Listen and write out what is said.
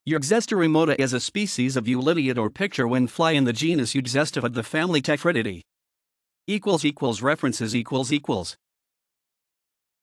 Euxesta remota is a species of ulidiid or picture-winged fly in the genus Euxesta of the family Tephritidae. References